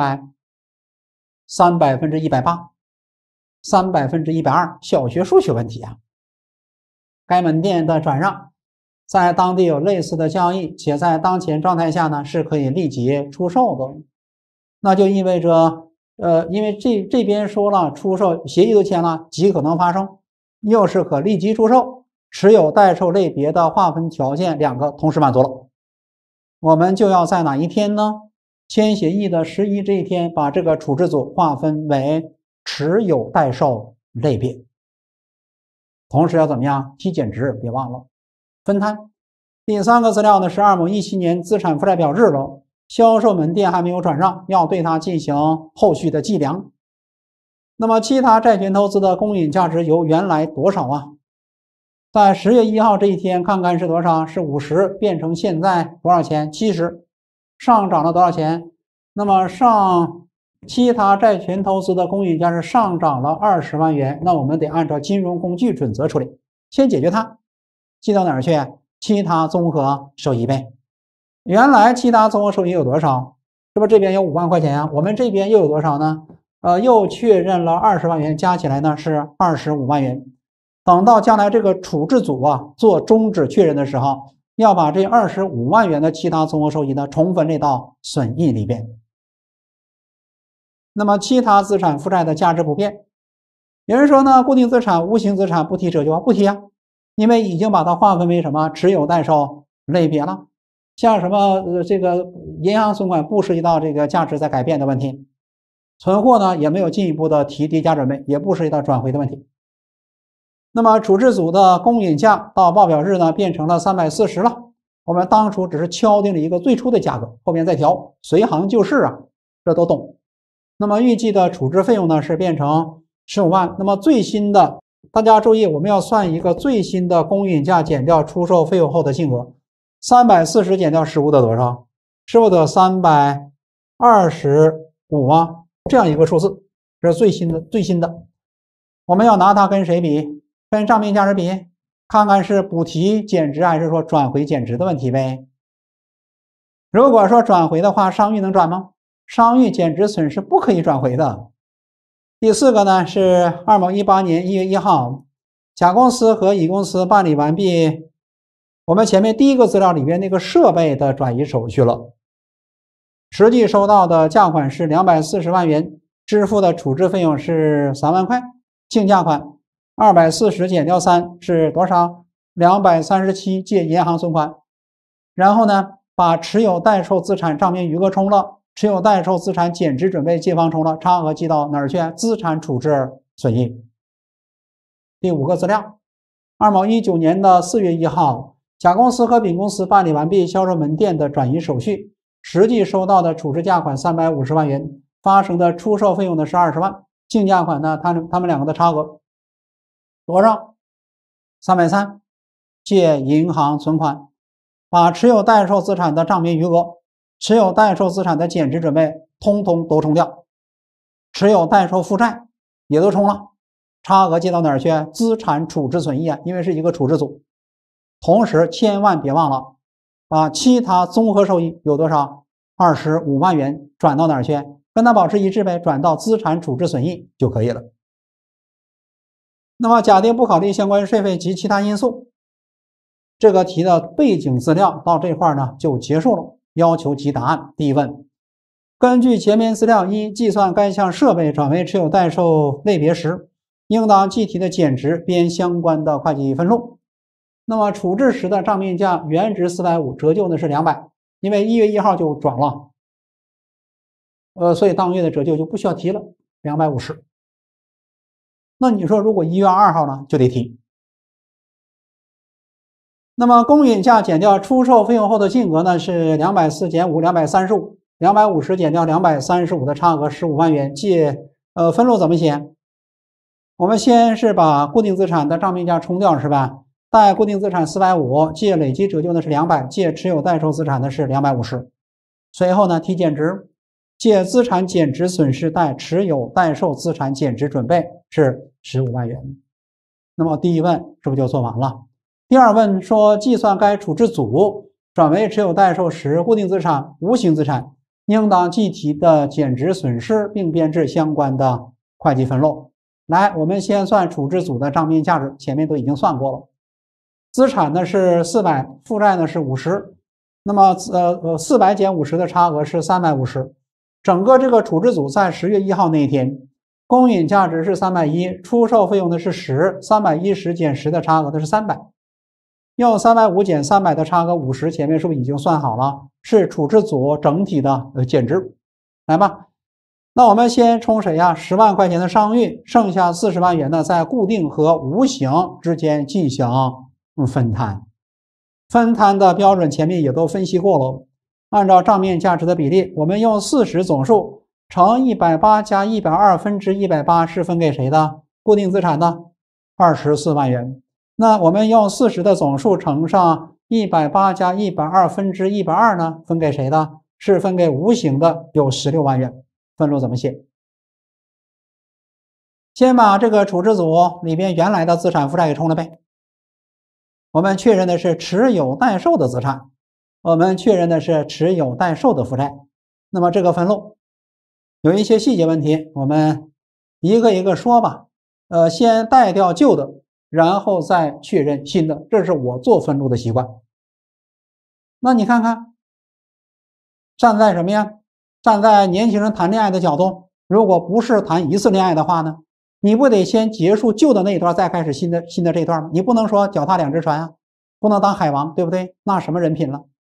300？300分之180，300分之120，小学数学问题啊。该门店的转让在当地有类似的交易，且在当前状态下呢是可以立即出售的，那就意味着因为这边说了出售协议都签了，极可能发生，又是可立即出售，持有待售类别的划分条件2个同时满足了。我们就要在哪一天呢？签协议的11这一天把这个处置组划分为持有待售类别，同时要怎么样？提减值，别忘了分摊。第3个资料呢是2某17年资产负债表日了，销售门店还没有转让，要对它进行后续的计量。那么其他债权投资的公允价值由原来多少啊？在10月1号这一天看看是多少？是50，变成现在多少钱？70，上涨了多少钱？那么其他债权投资的公允价值上涨了20万元，那我们得按照金融工具准则处理，先解决它，记到哪儿去？其他综合收益呗。原来其他综合收益有多少？是不是这边有5万块钱啊？我们这边又有多少呢？又确认了20万元，加起来呢是25万元。等到将来这个处置组啊做终止确认的时候，要把这25万元的其他综合收益呢重分类到损益里边。那么其他资产负债的价值不变。有人说呢，固定资产、无形资产不提这句话，不提啊，因为已经把它划分为什么持有待售类别了。像什么这个银行存款不涉及到这个价值在改变的问题，存货呢也没有进一步的提叠加准备，也不涉及到转回的问题。那么处置组的公允价到报表日呢变成了340了，我们当初只是敲定了一个最初的价格，后面再调，随行就市啊，这都懂。那么预计的处置费用呢是变成15万。那么最新的，大家注意，我们要算一个最新的公允价减掉出售费用后的净额，340减掉15得多少？是不是得325啊？这样一个数字，这是最新的。我们要拿它跟谁比？跟账面价值比，看看是补提减值还是说转回减值的问题呗。如果说转回的话，商誉能转吗？商誉减值损失不可以转回的。第4个呢是2某18年1月1号，甲公司和乙公司办理完毕我们前面第1个资料里边那个设备的转移手续了，实际收到的价款是240万元，支付的处置费用是3万块，净价款240减掉3是多少？237借银行存款。然后呢，把持有待售资产账面余额冲了，持有待售资产减值准备借方冲了，差额记到哪儿去？资产处置损益。第5个资料，2某19年的4月1号， 甲公司和丙公司办理完毕销售门店的转移手续，实际收到的处置价款350万元，发生的出售费用呢是20万，净价款呢他们两个的差额多少？330，借银行存款，把持有待售资产的账面余额、持有待售资产的减值准备通通都冲掉，持有待售负债也都冲了，差额借到哪儿去？资产处置损益啊，因为是一个处置组。同时千万别忘了把其他综合收益有多少？25万元转到哪儿去？跟它保持一致呗，转到资产处置损益就可以了。那么假定不考虑相关税费及其他因素，这个题的背景资料到这块呢就结束了。要求及答案。第一问，根据前面资料一，计算该项设备转为持有待售类别时，应当计提的减值编相关的会计分录。那么处置时的账面价原值450，折旧呢是200，因为1月1号就转了，所以当月的折旧就不需要提了，250。那你说如果1月2号呢，就得提。那么公允价减掉出售费用后的净额呢是240减5 235，250减掉235的差额15万元，借分录怎么写？我们先是把固定资产的账面价冲掉是吧？贷固定资产450，借累计折旧呢是200，借持有待售资产呢是250。随后呢提减值，借资产减值损失贷持有待售资产减值准备是15万元。那么第一问是不是就做完了？第二问说计算该处置组转为持有待售时固定资产、无形资产应当计提的减值损失，并编制相关的会计分录。来，我们先算处置组的账面价值，前面都已经算过了。资产呢是400，负债呢是50，那么400减50的差额是350。整个这个处置组在10月1号那一天，公允价值是310，出售费用的是10，310减10的差额的是300。用350减300的差额50，前面是不是已经算好了？是处置组整体的减值。来吧，那我们先冲谁呀？10万块钱的商誉，剩下40万元呢，在固定和无形之间进行分摊。分摊的标准前面也都分析过了。按照账面价值的比例，我们用40总数乘180加120分之180是分给谁的？固定资产的24万元。那我们用40的总数乘上180加120分之120呢？分给谁的？是分给无形的，有16万元。分录怎么写？先把这个处置组里边原来的资产负债给冲了呗。我们确认的是持有待售的资产，我们确认的是持有待售的负债。那么这个分录有一些细节问题，我们一个一个说吧。先贷掉旧的，然后再确认新的，这是我做分录的习惯。那你看看，站在什么呀？站在年轻人谈恋爱的角度，如果不是谈一次恋爱的话呢，你不得先结束旧的那一段，再开始新的这一段吗？你不能说脚踏两只船啊，不能当海王，对不对？那什么人品了？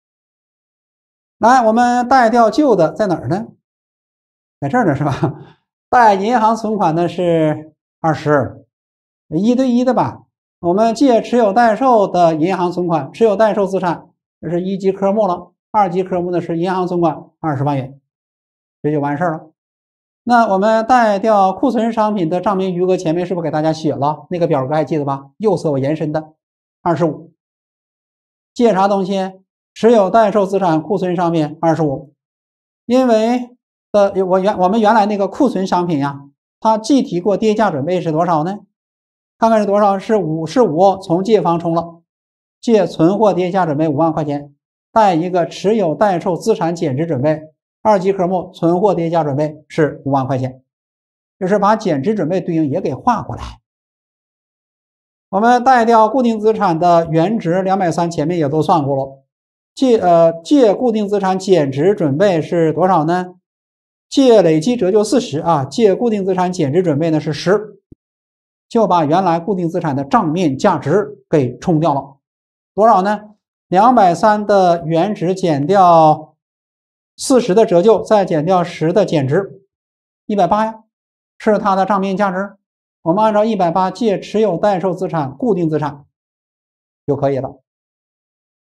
来，我们贷掉旧的在哪儿呢？在这儿呢，是吧？贷银行存款呢是20，一对一的吧。我们借持有待售的银行存款，持有待售资产，这是1级科目了。2级科目呢是银行存款20万元，这就完事儿了。那我们贷掉库存商品的账面余额，前面是不是给大家写了那个表格，还记得吧？右侧我延伸的25。借啥东西？持有待售资产库存商品25。因为我们原来那个库存商品呀，它计提过跌价准备是多少呢？看看是多少？是5，从借方冲了，借存货跌价准备5万块钱，贷一个持有待售资产减值准备，2级科目存货跌价准备是5万块钱，就是把减值准备对应也给画过来。我们贷掉固定资产的原值230，前面也都算过了。借固定资产减值准备是多少呢？借累计折旧40啊，借固定资产减值准备呢是10，就把原来固定资产的账面价值给冲掉了。多少呢？230的原值减掉40的折旧，再减掉10的减值，180呀，是它的账面价值。我们按照180借持有待售资产固定资产就可以了。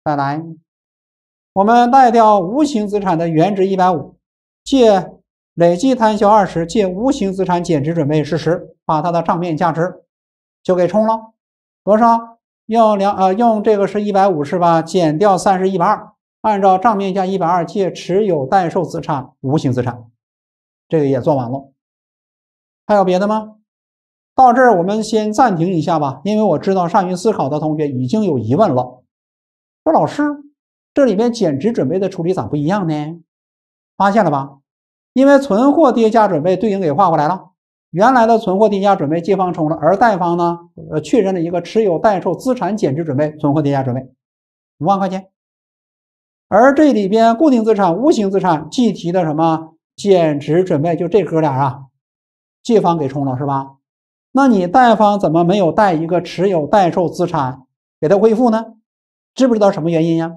再来，我们贷掉无形资产的原值150，借累计摊销20，借无形资产减值准备是10，把它的账面价值就给冲了。多少？用这个是150是吧？减掉30 120，按照账面价120借持有代售资产无形资产，这个也做完了。还有别的吗？到这儿我们先暂停一下吧，因为我知道善于思考的同学已经有疑问了，说老师，这里面减值准备的处理咋不一样呢？发现了吧？因为存货跌价准备对应给画过来了，原来的存货跌价准备借方冲了，而贷方呢确认了一个持有代售资产减值准备存货跌价准备5万块钱，而这里边固定资产无形资产计提的什么减值准备，就这哥俩啊，借方给冲了是吧？那你贷方怎么没有贷一个持有代售资产给它恢复呢？知不知道什么原因呀？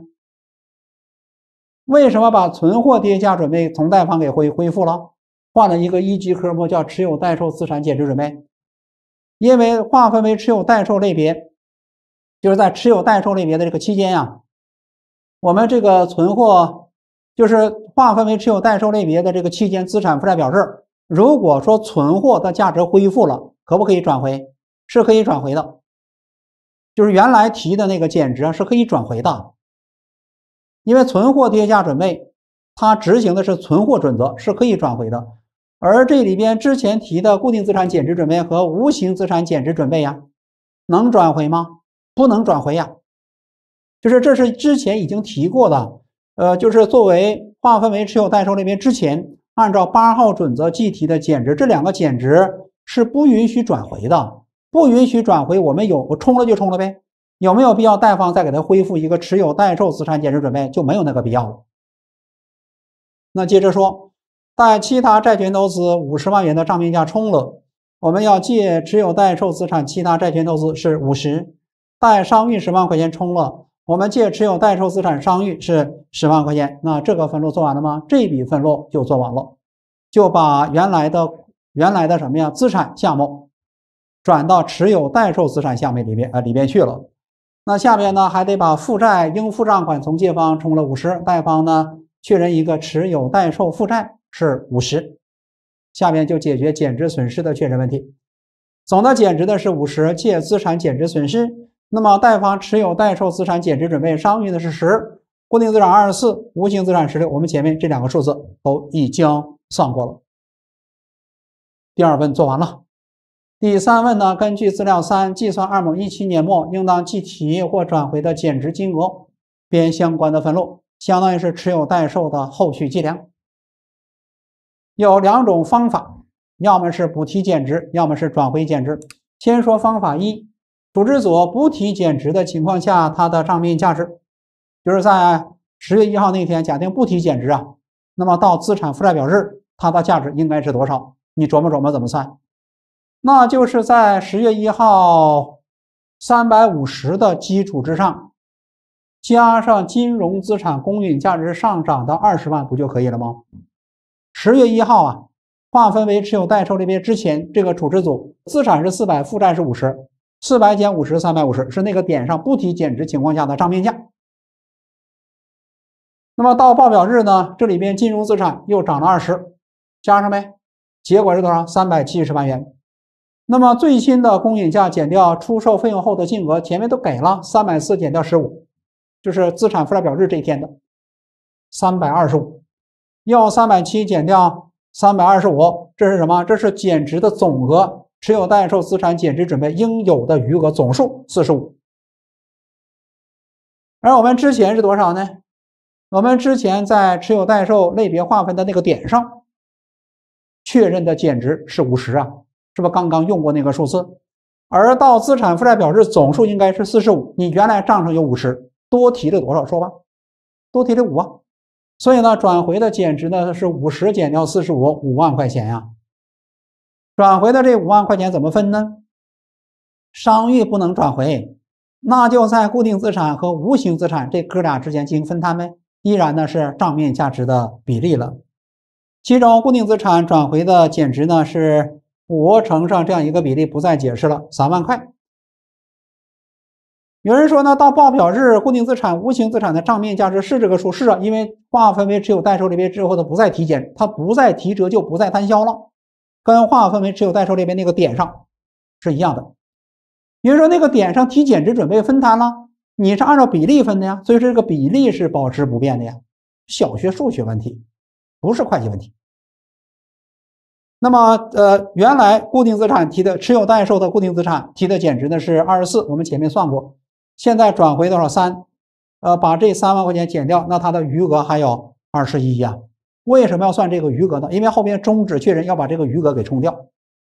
为什么把存货跌价准备从贷方给恢复了，换了一个一级科目叫持有代售资产减值准备？因为划分为持有代售类别，就是在持有代售类别的这个期间呀，我们这个存货就是划分为持有代售类别的这个期间资产负债表这，如果说存货的价值恢复了，可不可以转回？是可以转回的，就是原来提的那个减值是可以转回的。因为存货跌价准备它执行的是存货准则，是可以转回的。而这里边之前提的固定资产减值准备和无形资产减值准备呀，能转回吗？不能转回呀。就是这是之前已经提过的，就是作为划分为持有代售类别之前按照8号准则计提的减值，这两个减值是不允许转回的，不允许转回。我冲了就冲了呗，有没有必要贷方再给他恢复一个持有代售资产减值准备？就没有那个必要了。那接着说，贷其他债权投资50万元的账面价冲了，我们要借持有代售资产其他债权投资是50，贷商誉10万块钱冲了，我们借持有代售资产商誉是10万块钱。那这个分录做完了吗？这笔分录就做完了，就把原来的什么呀资产项目转到持有代售资产项目里边去了。那下面呢还得把负债应付账款从借方冲了50，贷方呢确认一个持有代售负债是50，下面就解决减值损失的确认问题。总的减值的是50，借资产减值损失，那么贷方持有代售资产减值准备商誉的是10，固定资产24，无形资产16，我们前面这两个数字都已经算过了。第二问做完了。第三问呢，根据资料3计算2某17年末应当计提或转回的减值金额，编相关的分录，相当于是持有代售的后续计量。有两种方法，要么是补提减值，要么是转回减值。先说方法1，处置组补提减值的情况下，它的账面价值就是在10月1号那天假定不提减值啊，那么到资产负债表日它的价值应该是多少？你琢磨琢磨怎么算？那就是在10月1号350的基础之上，加上金融资产公允价值上涨的20万，不就可以了吗？10月1号啊，划分为持有代售类别之前，这个处置组资产是400，负债是50，400减50 350是那个点上不提减值情况下的账面价。那么到报表日呢，这里边金融资产又涨了20，加上呗，结果是多少？370万元。那么最新的公允价减掉出售费用后的净额，前面都给了，340减掉15，就是资产负债表日这一天的325，要370减掉325，这是什么？这是减值的总额，持有代售资产减值准备应有的余额总数45。而我们之前是多少呢？我们之前在持有代售类别划分的那个点上确认的减值是50啊，是不是刚刚用过那个数字？而到资产负债表日总数应该是45，你原来账上有50，多提了多少？说吧，多提了5啊。所以呢，转回的减值呢是50减掉45，5万块钱呀。转回的这5万块钱怎么分呢？商誉不能转回，那就在固定资产和无形资产这哥俩之间进行分摊呗，依然呢是账面价值的比例了。其中固定资产转回的减值呢是5乘上这样一个比例，不再解释了，3万块。 有人说呢，到报表日固定资产、无形资产的账面价值是这个数，是啊，因为划分为持有代收类别之后的不再提减，它不再提折就不再摊销了，跟划分为持有代收类别那个点上是一样的。有人说那个点上提减值准备分摊了，你是按照比例分的呀，所以说这个比例是保持不变的呀，小学数学问题，不是会计问题。那么原来固定资产提的持有代收的固定资产提的减值呢是24，我们前面算过，现在转回多少3？把这3万块钱减掉，那它的余额还有21呀。为什么要算这个余额呢？因为后边终止确认要把这个余额给冲掉。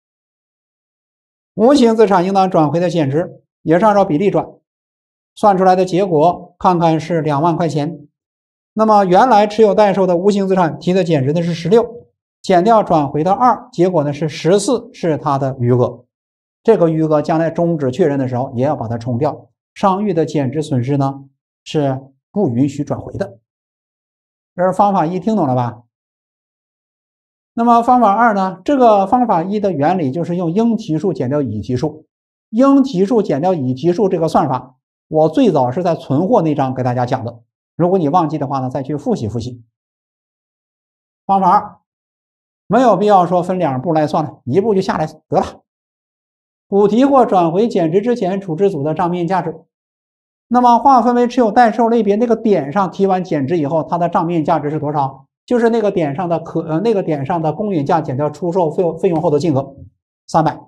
无形资产应当转回的减值也是按照比例转，算出来的结果看看是2万块钱。那么原来持有代收的无形资产提的减值的是16，减掉转回的2，结果呢是14，是它的余额。这个余额将来终止确认的时候也要把它冲掉。商誉的减值损失呢是不允许转回的。这是方法1，听懂了吧？那么方法2呢？这个方法1的原理就是用应提数减掉已提数。应提数减掉已提数这个算法，我最早是在存货那章给大家讲的。如果你忘记的话呢，再去复习复习。方法2没有必要说分2步来算了，一步就下来得了。补提或转回减值之前处置组的账面价值，那么划分为持有代收类别那个点上提完减值以后，它的账面价值是多少？就是那个点上的公允价减掉出售费用后的净额300，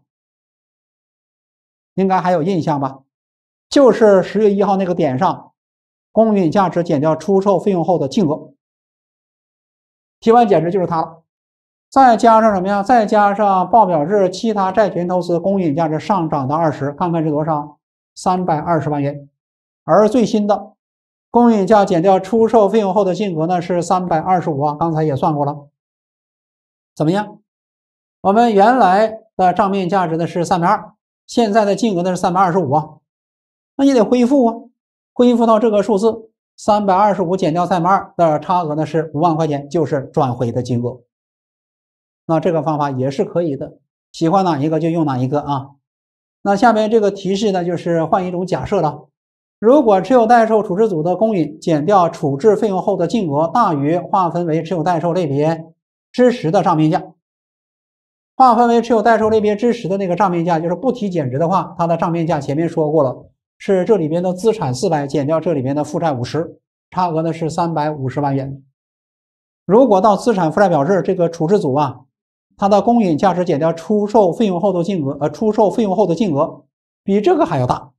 应该还有印象吧？就是10月1号那个点上公允价值减掉出售费用后的净额，提完减值就是它了。再加上什么呀？再加上报表日其他债权投资公允价值上涨的20，看看是多少？320万元。而最新的公允价减掉出售费用后的净额呢是325啊，刚才也算过了。怎么样？我们原来的账面价值呢是320，现在的净额呢是325啊，那你得恢复啊，恢复到这个数字325减掉320的差额呢是5万块钱，就是转回的金额。那这个方法也是可以的，喜欢哪一个就用哪一个啊。那下面这个提示呢就是换一种假设了。如果持有代收处置组的公允减掉处置费用后的净额大于划分为持有代收类别之时的账面价，划分为持有代收类别之时的那个账面价，就是不提减值的话，它的账面价前面说过了，是这里边的资产400减掉这里边的负债50，差额呢是350万元。如果到资产负债表日这个处置组啊，它的公允价值减掉出售费用后的净额，比这个还要大。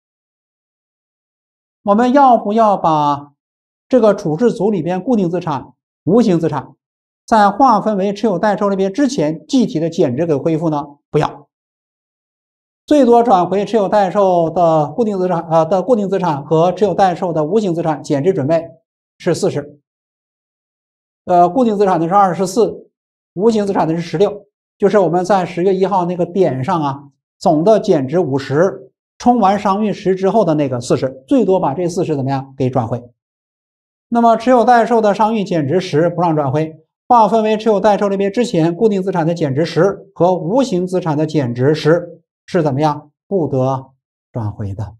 我们要不要把这个处置组里边固定资产、无形资产在划分为持有代收类别之前计提的减值给恢复呢？不要，最多转回持有代收的固定资产和持有代收的无形资产减值准备是40，固定资产的是24，无形资产的是16，就是我们在10月1号那个点上啊，总的减值50。冲完商誉时之后的那个40，最多把这40怎么样给转回。那么持有代收的商誉减值10不让转回，划分为持有代收类别之前固定资产的减值10和无形资产的减值10是怎么样不得转回的。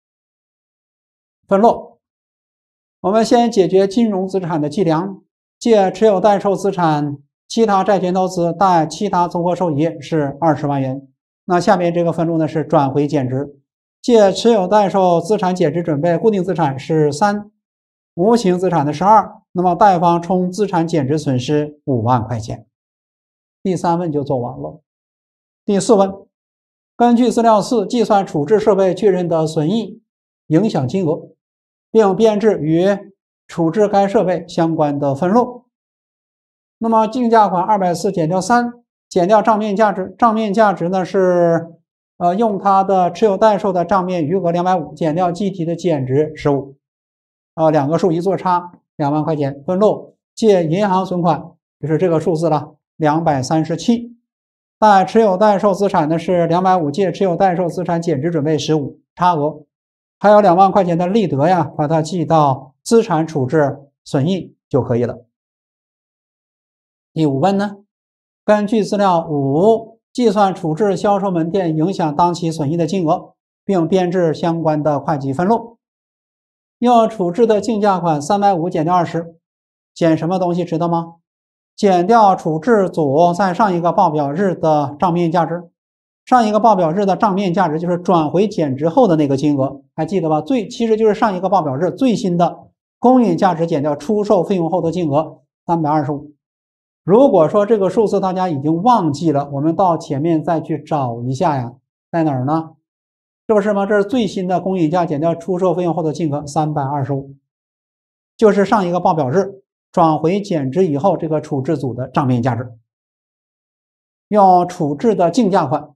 分落，我们先解决金融资产的计量，借持有代收资产其他债权投资贷其他综合收益是20万元。那下面这个分录呢是转回减值。借持有代收资产减值准备固定资产是3，无形资产的是2，那么贷方冲资产减值损失5万块钱。第3问就做完了。第4问，根据资料4计算处置设备确认的损益影响金额，并编制与处置该设备相关的分录。那么竞价款240减掉3，减掉账面价值，账面价值呢是用它的持有代收的账面余额250减掉计提的减值15，两个数一做差2万块钱。分录借银行存款就是这个数字了237，贷持有代收资产呢是250，借持有代收资产减值准备15，差额还有2万块钱的利得呀，把它记到资产处置损益就可以了。第5问呢，根据资料5计算处置销售门店影响当期损益的金额， 并编制相关的会计分录。要处置的竞价款350减掉20，减什么东西知道吗？减掉处置组在上一个报表日的账面价值。上一个报表日的账面价值就是转回减值后的那个金额，还记得吧？其实就是上一个报表日最新的公允价值减掉出售费用后的金额325。如果说这个数字大家已经忘记了，我们到前面再去找一下呀，在哪儿呢？是不是吗？这是最新的公允价减掉出售费用后的金额325，就是上一个报表日转回减值以后这个处置组的账面价值。要处置的竞价款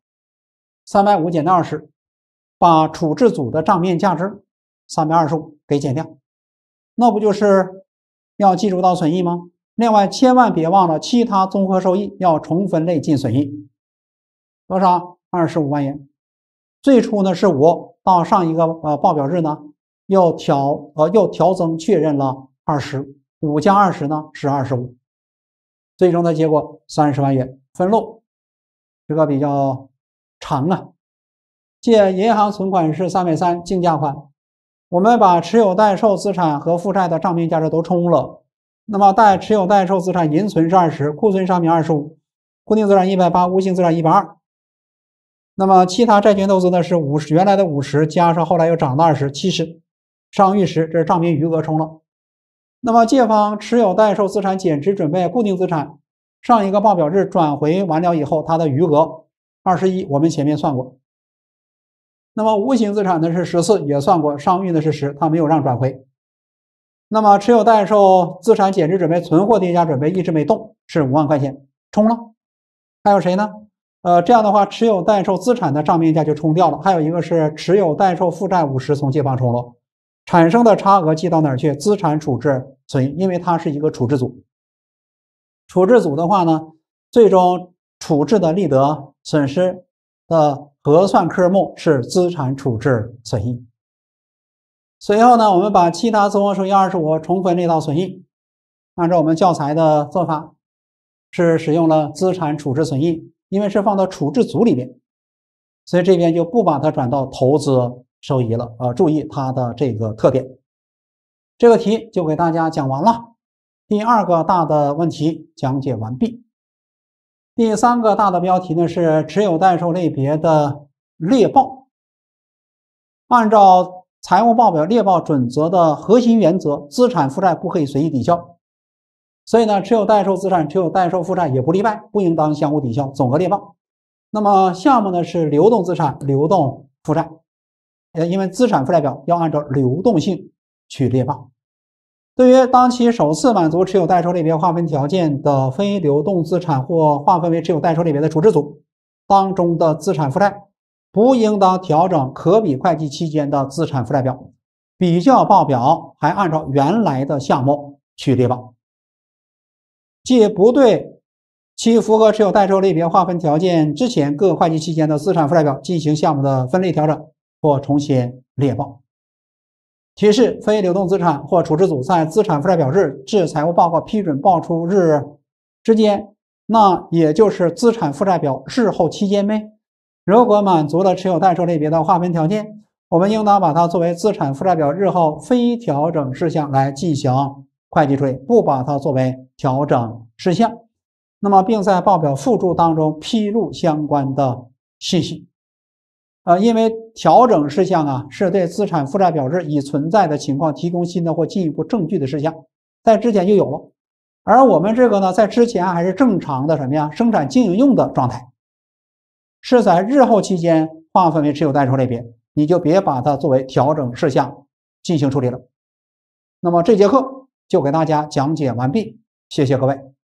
350减掉20，把处置组的账面价值325给减掉，那不就是要计入到损益吗？另外千万别忘了其他综合收益要重分类进损益，多少？25万元。最初呢是5，到上一个报表日呢又调增确认了20，5加20呢是25，最终的结果30万元。分录这个比较长啊。借银行存款是330竞价款，我们把持有代售资产和负债的账面价值都冲了。那么持有代售资产银存是20，库存商品25，固定资产180，无形资产120。那么其他债权投资呢是50，原来的50加上后来又涨到20， 70，商誉10，这是账面余额冲了。那么借方持有代售资产减值准备固定资产，上一个报表日转回完了以后，它的余额21，我们前面算过。那么无形资产呢是14，也算过，商誉呢是10，它没有让转回。那么持有代售资产减值准备存货定价准备一直没动，是5万块钱，冲了。还有谁呢？这样的话持有代售资产的账面价就冲掉了。还有一个是持有代售负债50从借方冲了，产生的差额记到哪儿去？资产处置损益，因为它是一个处置组。处置组的话呢，最终处置的利得损失的核算科目是资产处置损益。随后呢，我们把其他综合收益25重分类到损益，按照我们教材的做法是使用了资产处置损益，因为是放到处置组里面，所以这边就不把它转到投资收益了。注意它的这个特点。这个题就给大家讲完了。第2个大的问题讲解完毕。第3个大的标题呢是持有代售类别的列报。按照财务报表列报准则的核心原则，资产负债不可以随意抵消。所以呢，持有代售资产、持有代售负债也不例外，不应当相互抵消，总额列报。那么项目呢是流动资产、流动负债，因为资产负债表要按照流动性去列报。对于当期首次满足持有代售类别划分条件的非流动资产或划分为持有代售类别的处置组当中的资产负债，不应当调整可比会计期间的资产负债表，比较报表还按照原来的项目去列报。即不对其符合持有代售类别划分条件之前各会计期间的资产负债表进行项目的分类调整或重新列报。提示：非流动资产或处置组在资产负债表日至财务报告批准报出日之间，那也就是资产负债表日后期间呗。如果满足了持有代售类别的划分条件，我们应当把它作为资产负债表日后非调整事项来进行会计处理，不把它作为调整事项。那么并在报表附注当中披露相关的信息。因为调整事项啊是对资产负债表日已存在的情况提供新的或进一步证据的事项，在之前就有了。而我们这个呢，在之前还是正常的什么呀？生产经营用的状态，是在日后期间划分为持有代售类别，你就别把它作为调整事项进行处理了。那么这节课就给大家讲解完毕，谢谢各位。